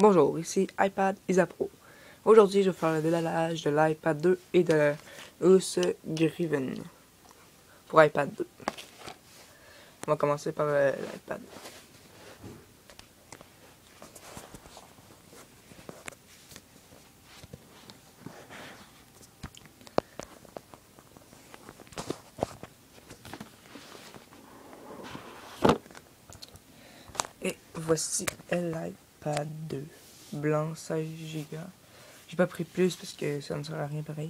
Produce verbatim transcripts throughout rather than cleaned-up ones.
Bonjour, ici iPad Isapro. Aujourd'hui, je vais faire le dédalage de l'iPad deux et de la housse Griffin pour iPad deux. On va commencer par euh, l'iPad. Et voici l'iPad deux. Blanc, seize giga. J'ai pas pris plus parce que ça ne sert à rien pareil.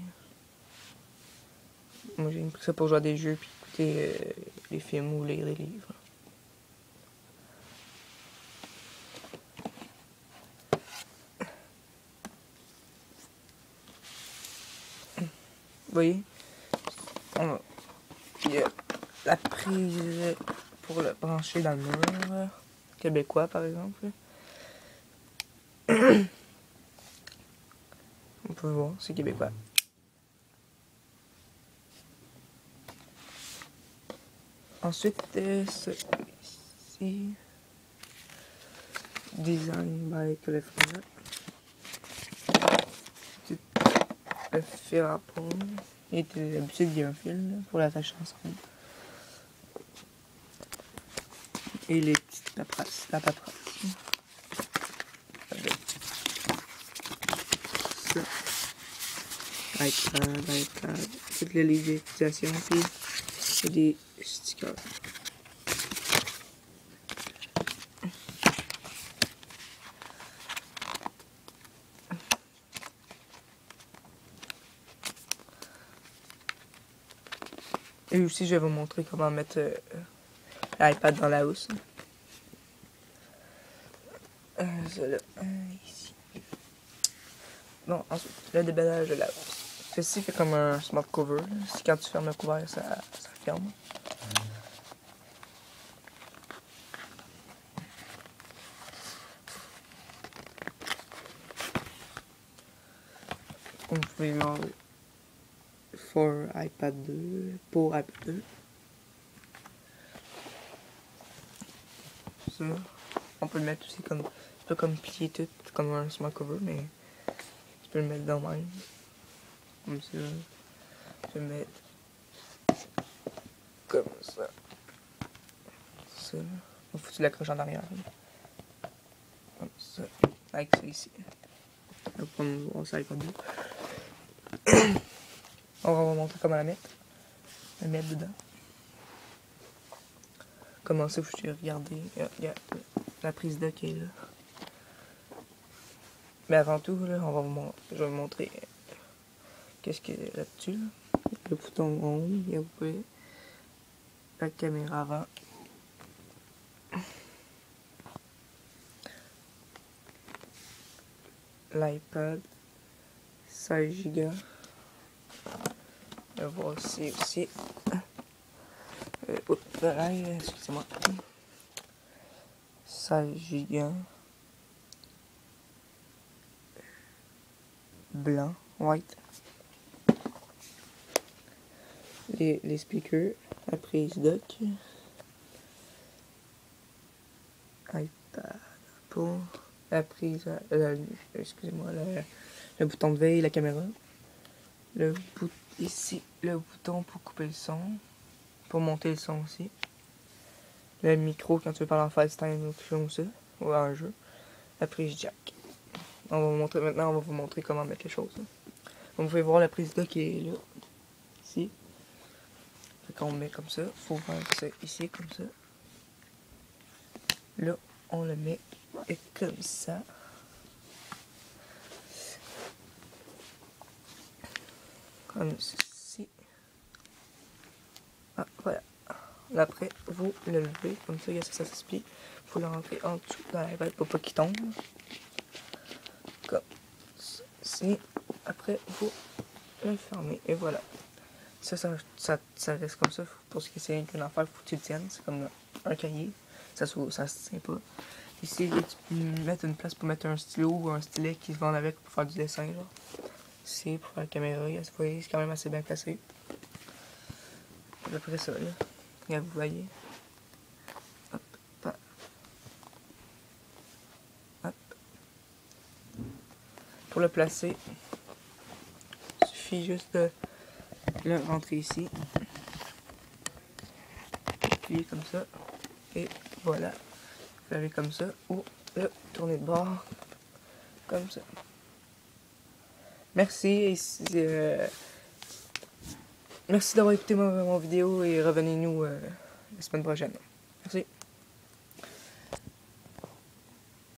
Moi j'ai pris ça pour jouer à des jeux puis écouter euh, les films ou lire des livres. Vous voyez, on a, il y a la prise pour le brancher dans le mur québécois par exemple. On peut voir, c'est québécois. Ensuite, euh, celui-ci, Design by California. Le fil à pont. Et d'habitude, il y a un fil là, pour l'attacher ensemble. Et les petites paperasses, la paperasse. Avec ça. iPad, iPad. Toutes les livres d'utilisation. Puis des stickers. Et aussi, je vais vous montrer comment mettre euh, l'iPad dans la housse. Euh, ça là, euh, ici. Bon, ensuite, le déballage de la housse. Ceci fait comme un smart cover. Si quand tu fermes le couvert, ça, ça ferme. Comme vous pouvez voir, pour iPad deux, pour iPad deux. Ça, on peut le mettre aussi comme, c'est pas comme plier tout, comme un smart cover, mais tu peux le mettre dans le même. Comme ça. Tu peux le mettre comme ça. Ça. Il faut que tu l'accroches en arrière. Comme ça. Avec ça ici. Là, comme on sait iPad deux. On va vous montrer comment la mettre. La mettre dedans. Comment ça, faut que je regarder. Il y a la prise de qui est là. Mais avant tout, là, on va vous montrer, je vais vous montrer qu'est-ce qu'il y a là-dessus. Là. Le bouton home, il y a vous pouvez, la caméra avant. L'iPad, seize giga. Voici aussi. Euh, oups, excusez-moi. seize giga. Blanc, white. Les, les speakers, la prise dock. iPad pour la prise, euh, excusez-moi, le, le bouton de veille, la caméra. Le bout, ici, le bouton pour couper le son. Pour monter le son aussi. Le micro quand tu veux parler en FaceTime ou quelque chose comme ça. Ou à un jeu. La prise jack. On va vous montrer, maintenant, on va vous montrer comment mettre les choses. Hein. Donc, vous pouvez voir la prise là qui est là. Ici. Quand on met comme ça, il faut faire ça ici, comme ça. Là, on le met et comme ça. Comme ceci. Ah, voilà. Là, après, vous le levez, comme ça, ça, ça s'explique. Il faut le rentrer en dessous dans l'iPad pour pas qu'il tombe. Comme ceci. Après, vous le fermez. Et voilà. Ça, ça, ça, ça reste comme ça. Pour ce qui est qu'une affaire, il faut que tu le tiennes. C'est comme un cahier. Ça, ça se tient pas. Ici, tu peux mettre une place pour mettre un stylo ou un stylet qui se vend avec pour faire du dessin. Genre. Ici, pour faire la caméra, vous voyez, c'est quand même assez bien placé. À peu près ça, là. Regarde, vous voyez. Hop, hop. Hop. pour le placer, il suffit juste de le rentrer ici. Puis comme ça. Et voilà. Vous l'avez comme ça. Ou le tourner de bord. Comme ça. Merci. Et euh, merci d'avoir écouté mon, mon vidéo et revenez-nous euh, la semaine prochaine. Merci.